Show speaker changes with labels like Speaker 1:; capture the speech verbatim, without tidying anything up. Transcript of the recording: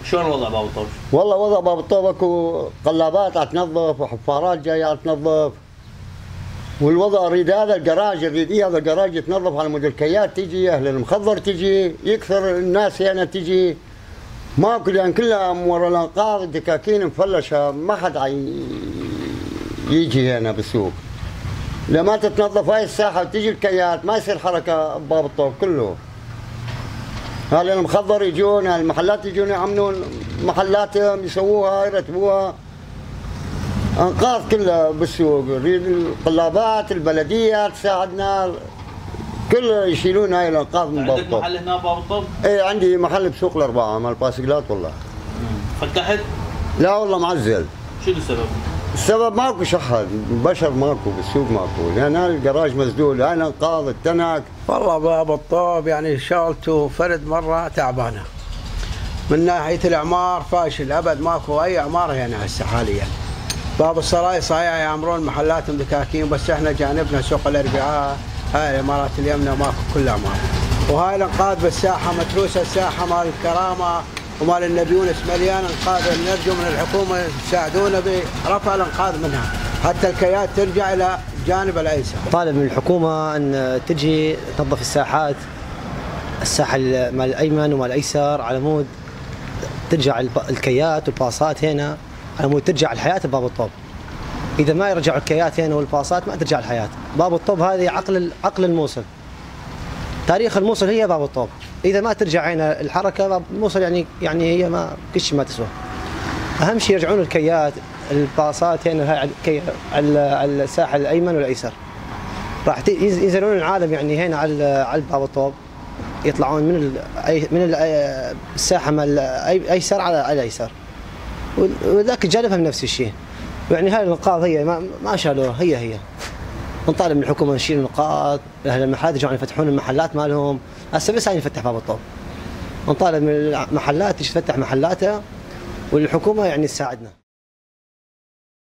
Speaker 1: شلون وضع باب الطوب؟
Speaker 2: والله وضع باب الطوب اكو قلابات تنظف وحفارات جايه تنظف. والوضع اريد هذا الجراج اريد هذا الجراج يتنظف على مود الكيات تجي، اهل المخضر تجي، يكثر الناس هنا تجي. ماكو لان كلها ورا الانقاض دكاكين مفلشه، ما حد يجي هنا بالسوق. لما تتنظف هاي الساحه وتجي الكيات ما يصير حركه بباب الطوب كله. هذا المخضر يجون، المحلات يجون يعملون محلاتهم يسووها يرتبوها. انقاض كلها بالسوق، نريد القلابات البلديه تساعدنا كل يشيلون هاي الانقاض من باب الطوب.
Speaker 1: عندك محل هنا باب الطوب؟
Speaker 2: ايه عندي محل بسوق الاربعه مال باسكلات والله.
Speaker 1: فتحت؟
Speaker 2: لا والله معزل.
Speaker 1: شنو السبب؟
Speaker 2: السبب ماكو شحن، بشر ماكو بالسوق ماكو، لان هذا الجراج مسدود، هاي الانقاض التنك.
Speaker 3: والله باب الطوب يعني شغلته فرد مره تعبانه. من ناحيه الاعمار فاشل ابد، ماكو اي اعمار هنا هسه حاليا. باب السراي صحيح يعمرون محلاتهم دكاكين، بس احنا جانبنا سوق الاربعاء هاي الامارات اليمنى ماكو كل اعمار. وهاي الانقاض بالساحه متروسه، الساحه مال الكرامه ومال النبي يونس مليان انقاض، نرجو من الحكومه تساعدونا برفع الانقاض منها حتى الكيات ترجع الى جانب الايسر.
Speaker 4: طالب من الحكومه ان تجي تنظف الساحات، الساحه مال الايمن ومال الايسر على مود ترجع الكيات والباصات هنا، على مود ترجع الحياه بباب الطوب. اذا ما يرجعوا الكيات هنا والباصات ما ترجع الحياه. باب الطوب هذه عقل عقل الموصل. تاريخ الموصل هي باب الطوب. اذا ما ترجع هنا الحركه باب الموصل يعني يعني هي ما كل شيء ما تسوى. اهم شيء يرجعون الكيات الباصات هنا هاي على الساحل الايمن والايسر. راح ينزلون العالم يعني هنا على على باب الطوب، يطلعون من ال من الساحه مال الايسر على الايسر. وذاك الجانب هم نفس الشيء. يعني هاي النقاط هي ما, ما شالوها، هي هي. نطالب من الحكومه نشيل النقاط، اهل المحلات يرجعون يفتحون المحلات مالهم، هسه بس هاي يفتح باب الطوب. نطالب من المحلات تفتح محلاتها والحكومه يعني تساعدنا.